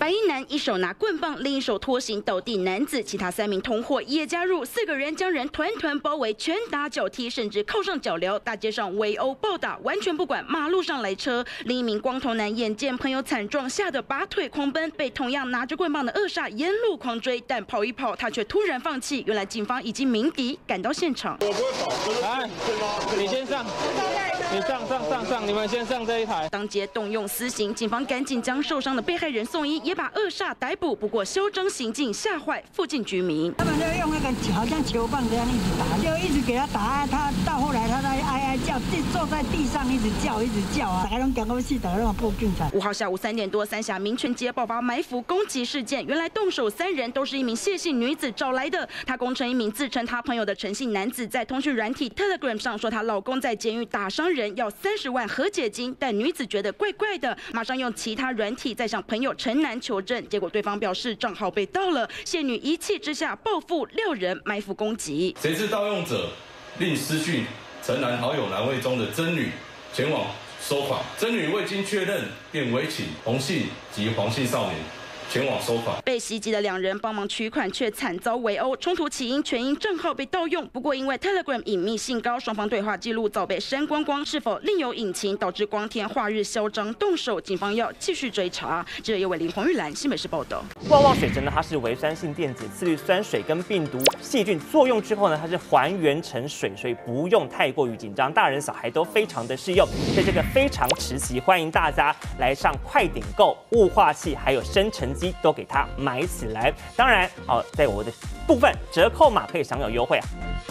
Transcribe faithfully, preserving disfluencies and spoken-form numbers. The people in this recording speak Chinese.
白衣男一手拿棍棒，另一手拖行倒地男子，其他三名同伙也加入，四个人将人团团包围，拳打脚踢，甚至铐上脚镣，大街上围殴暴打，完全不管马路上来车。另一名光头男眼见朋友惨状，吓得拔腿狂奔，被同样拿着棍棒的恶煞沿路狂追，但跑一跑，他却突然放弃。原来警方已经鸣笛赶到现场。我不会跑， 来，你先上，你上上上上，你们先上这一台。 当街动用私刑，警方赶紧将受伤的被害人送医，也把恶煞逮捕。不过嚣张行径吓坏附近居民。 他们就用那个好像球棒这样一直打，就一直给他打，他到后来他在哀哀叫，自己坐在地上一直叫，一直叫啊，大家拢赶过去，大家拢报警才。 五号下午三点多，三峡民权街爆发埋伏攻击事件。原来动手三人都是一名谢姓女子找来的。她供称一名自称她朋友的陈姓男子在通讯软体 Telegram 上说她老公在监狱打伤人，要三十万和解金。但女子觉得怪怪的，马上用其他软体再向朋友陈男求证，结果对方表示账号被盗了。谢女一气之下报复廖人埋伏攻击。 谁知盗用者另私讯陈男好友栏位中的真女前往收款，真女未经确认，便委请同姓及黄姓少年前往收款。 被袭击的两人帮忙取款，却惨遭围殴。冲突起因全因账号被盗用，不过因为 Telegram 隐秘性高，双方对话记录早被删光光。是否另有隐情，导致光天化日嚣张动手？警方要继续追查。记者叶伟林、黄玉兰，新北市报道。 旺旺水针呢，它是微酸性电解，次氯酸水跟病毒细菌作用之后呢，它是还原成水，所以不用太过于紧张，大人小孩都非常的适用。所以这个非常时期，欢迎大家来上快点购，雾化器还有生成机都给它买起来。当然，哦，在我的部分折扣码可以享有优惠啊。